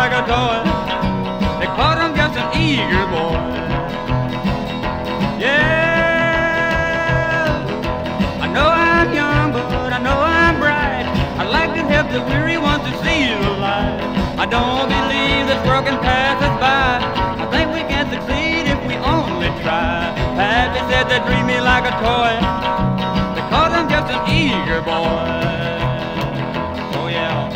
like a toy, because I'm just an eager boy. Yeah, I know I'm young, but I know I'm bright. I like to help the weary ones to see the light. I don't believe this world can pass us by. I think we can succeed if we only try. Pappy said they treat me like a toy, because I'm just an eager boy. Oh yeah.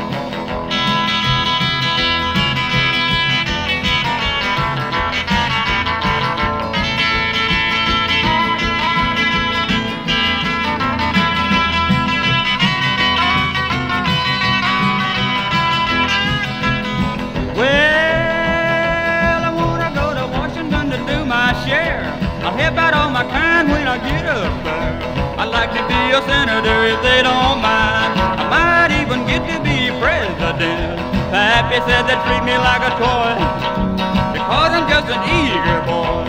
Well, I wanna go to Washington to do my share. I'll help out all my kind when I get up there. I'd like to be a senator if they don't mind. I might even get to be president. Pappy said they treat me like a toy, because I'm just an eager boy.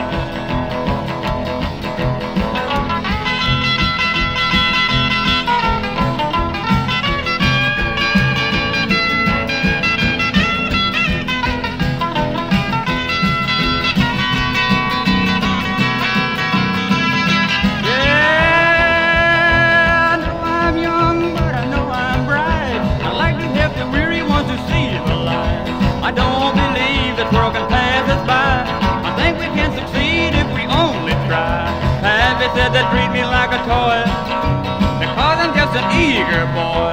I don't believe this world can pass us by. I think we can succeed if we only try. Pappy said they treat me like a toy, because I'm just an eager boy.